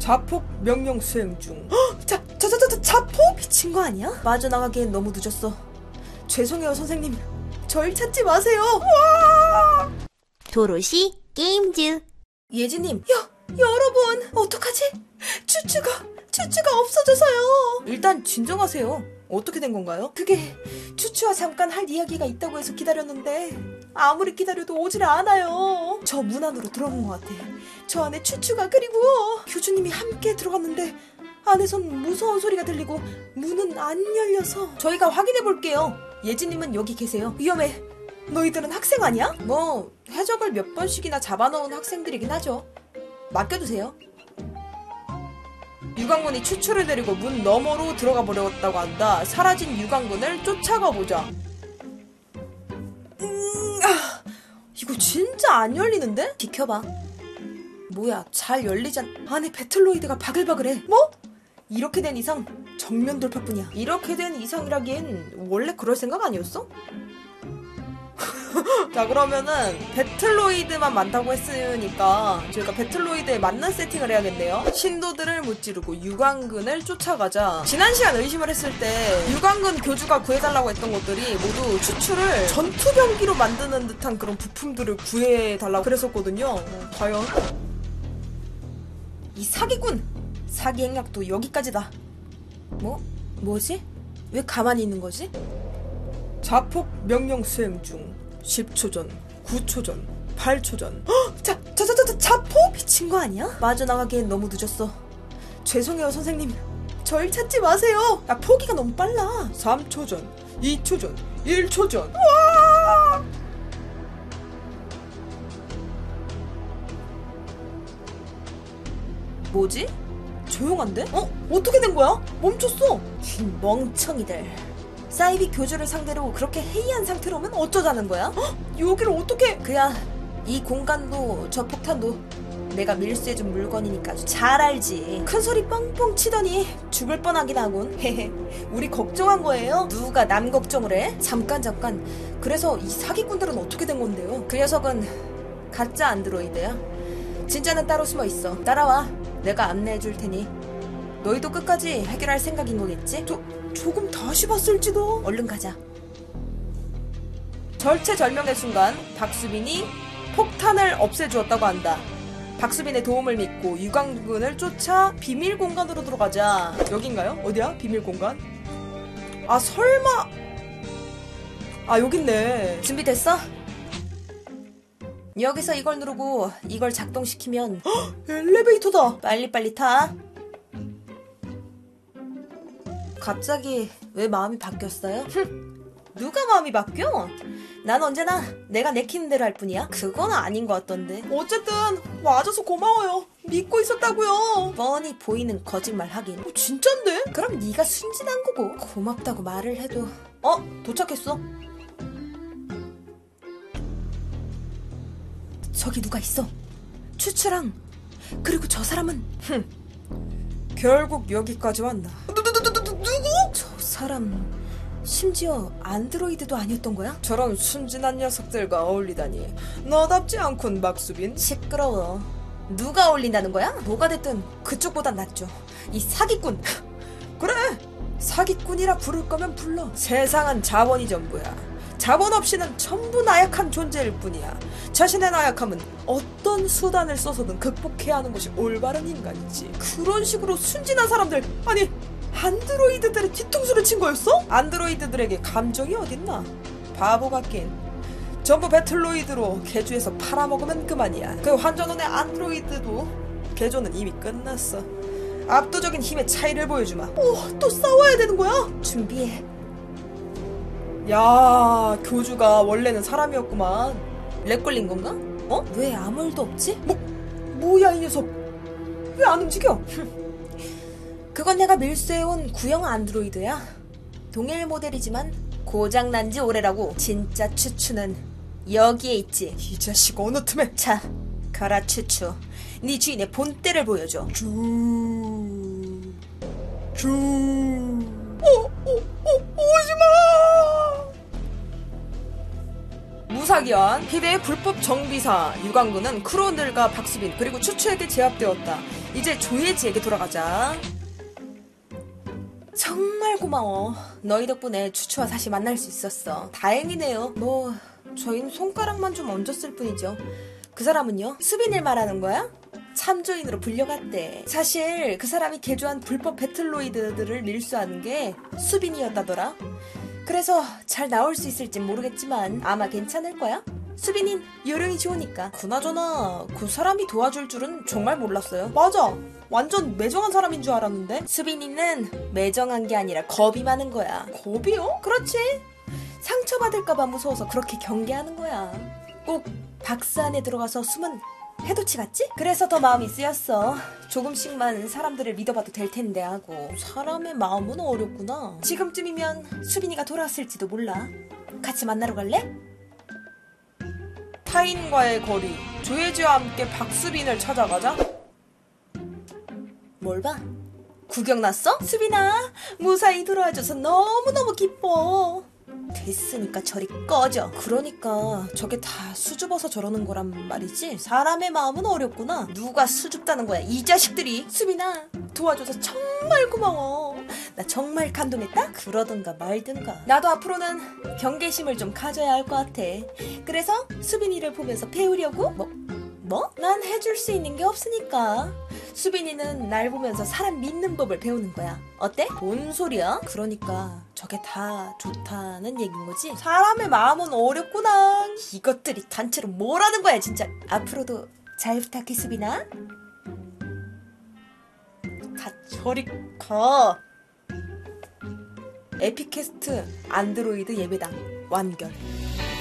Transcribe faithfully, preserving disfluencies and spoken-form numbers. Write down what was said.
자폭 명령 수행 중. 헉! 자, 자, 자, 자, 자폭? 미친 거 아니야? 빠져나가기엔 너무 늦었어. 죄송해요, 선생님. 절 찾지 마세요. 와! 도로시 게임즈. 예지님, 야, 여러분, 어떡하지? 추추가, 추추가 없어져서요. 일단 진정하세요. 어떻게 된 건가요? 그게 추추와 잠깐 할 이야기가 있다고 해서 기다렸는데 아무리 기다려도 오질 않아요. 저 문 안으로 들어간 것 같아. 저 안에 추추가 그리고 교주님이 함께 들어갔는데 안에선 무서운 소리가 들리고 문은 안 열려서 저희가 확인해 볼게요. 예지님은 여기 계세요. 위험해. 너희들은 학생 아니야? 뭐 해적을 몇 번씩이나 잡아놓은 학생들이긴 하죠. 맡겨두세요. 유광군이 추추를 데리고 문 너머로 들어가 버렸다고 한다. 사라진 유광군을 쫓아가 보자. 음, 아, 이거 진짜 안 열리는데? 비켜봐. 뭐야, 잘 열리잖. 안에 배틀로이드가 바글바글해. 뭐? 이렇게 된 이상 정면 돌파뿐이야. 이렇게 된 이상이라기엔 원래 그럴 생각 아니었어? 자, 그러면은 배틀로이드만 많다고 했으니까 저희가 배틀로이드에 맞는 세팅을 해야겠네요. 신도들을 무찌르고 유광군을 쫓아가자. 지난 시간 의심을 했을 때 유광군 교주가 구해달라고 했던 것들이 모두 추추를 전투병기로 만드는 듯한 그런 부품들을 구해달라고 그랬었거든요. 어, 과연? 이 사기꾼! 사기 행약도 여기까지다. 뭐? 뭐지? 왜 가만히 있는 거지? 자폭 명령 수행 중. 십 초 전, 구 초 전, 팔 초 전. 헉! 자, 자, 자, 자, 자, 자폭? 미친 거 아니야? 빠져나가기엔 너무 늦었어. 죄송해요, 선생님. 절 찾지 마세요. 야, 포기가 너무 빨라. 삼 초 전, 이 초 전, 일 초 전. 와! 뭐지? 조용한데? 어? 어떻게 된 거야? 멈췄어. 멍청이들. 사이비 교주를 상대로 그렇게 해이한 상태로 오면 어쩌자는 거야? 헉! 여기를 어떻게... 그야, 이 공간도 저 폭탄도 내가 밀수해준 물건이니까 아주 잘 알지. 큰 소리 뻥뻥 치더니 죽을 뻔하긴 하군. 헤헤. 우리 걱정한 거예요? 누가 남 걱정을 해? 잠깐 잠깐. 그래서 이 사기꾼들은 어떻게 된 건데요? 그 녀석은 가짜 안드로이드야. 진짜는 따로 숨어 있어. 따라와. 내가 안내해 줄 테니. 너희도 끝까지 해결할 생각인 거겠지? 저... 조금 다시 봤을지도. 얼른 가자. 절체절명의 순간 박수빈이 폭탄을 없애주었다고 한다. 박수빈의 도움을 믿고 유광군을 쫓아 비밀 공간으로 들어가자. 여긴가요? 어디야? 비밀 공간? 아, 설마... 아, 여깄네. 준비됐어? 여기서 이걸 누르고 이걸 작동시키면 헉! 엘리베이터다. 빨리빨리 타. 갑자기 왜 마음이 바뀌었어요? 누가 마음이 바뀌어? 난 언제나 내가 내키는 대로 할 뿐이야. 그건 아닌 것 같던데. 어쨌든 와줘서 고마워요. 믿고 있었다고요. 뻔히 보이는 거짓말 하긴. 어, 진짠데? 그럼 네가 순진한 거고. 고맙다고 말을 해도. 어? 도착했어. 저기 누가 있어. 추추랑. 그리고 저 사람은 흠. 결국 여기까지 왔나. 누구? 저 사람 심지어 안드로이드도 아니었던 거야? 저런 순진한 녀석들과 어울리다니. 너답지 않군, 박수빈. 시끄러워. 누가 어울린다는 거야? 뭐가 됐든 그쪽보단 낫죠. 이 사기꾼. 그래, 사기꾼이라 부를 거면 불러. 세상은 자본이 전부야. 자본 없이는 전부 나약한 존재일 뿐이야. 자신의 나약함은 어떤 수단을 써서든 극복해야 하는 것이 올바른 인간이지. 그런 식으로 순진한 사람들, 아니 안드로이드들의 뒤통수를 친 거였어? 안드로이드들에게 감정이 어딨나? 바보 같긴. 전부 배틀로이드로 개조해서 팔아먹으면 그만이야. 그 환전원의 안드로이드도 개조는 이미 끝났어. 압도적인 힘의 차이를 보여주마. 어, 또 싸워야 되는 거야? 준비해. 야, 교주가 원래는 사람이었구만. 렉 걸린 건가? 어? 왜 아무 일도 없지? 뭐, 뭐야 이 녀석. 왜 안 움직여? 그건 내가 밀수해온 구형 안드로이드야. 동일 모델이지만 고장난 지 오래라고. 진짜 추추는 여기에 있지. 이 자식 어느 틈에. 자, 가라 추추. 네 주인의 본때를 보여줘. 쭈... 쭈... 어, 어, 어, 오지마! 무사기한 희대의 불법 정비사 유광군은 크로들과 박수빈 그리고 추추에게 제압되었다. 이제 조예지에게 돌아가자. 정말 고마워. 너희 덕분에 추추와 다시 만날 수 있었어. 다행이네요. 뭐 저희는 손가락만 좀 얹었을 뿐이죠. 그 사람은요? 수빈을 말하는 거야? 참조인으로 불려갔대. 사실 그 사람이 개조한 불법 배틀로이드들을 밀수하는 게 수빈이었다더라. 그래서 잘 나올 수 있을진 모르겠지만 아마 괜찮을 거야. 수빈인 요령이 좋으니까. 그나저나 그 사람이 도와줄 줄은 정말 몰랐어요. 맞아. 완전 매정한 사람인 줄 알았는데. 수빈이는 매정한 게 아니라 겁이 많은 거야. 겁이요? 그렇지. 상처받을까봐 무서워서 그렇게 경계하는 거야. 꼭 박스 안에 들어가서 숨은 해돋이 같지? 그래서 더 마음이 쓰였어. 조금씩만 사람들을 믿어봐도 될 텐데 하고. 사람의 마음은 어렵구나. 지금쯤이면 수빈이가 돌아왔을지도 몰라. 같이 만나러 갈래? 타인과의 거리. 조예지와 함께 박수빈을 찾아가자. 뭘 봐? 구경 났어? 수빈아, 무사히 돌아와줘서 너무너무 기뻐. 됐으니까 저리 꺼져. 그러니까 저게 다 수줍어서 저러는 거란 말이지. 사람의 마음은 어렵구나. 누가 수줍다는 거야 이 자식들이. 수빈아, 도와줘서 정말 고마워. 나 정말 감동했다. 그러든가 말든가. 나도 앞으로는 경계심을 좀 가져야 할 것 같아. 그래서 수빈이를 보면서 배우려고. 뭐? 뭐? 난 해줄 수 있는 게 없으니까. 수빈이는 날 보면서 사람 믿는 법을 배우는 거야. 어때? 뭔 소리야? 그러니까 저게 다 좋다는 얘기인 거지? 사람의 마음은 어렵구나. 이것들이 단체로 뭐라는 거야 진짜. 앞으로도 잘 부탁해 수빈아. 다 저리 가. 에픽캐스트 안드로이드 예배당 완결.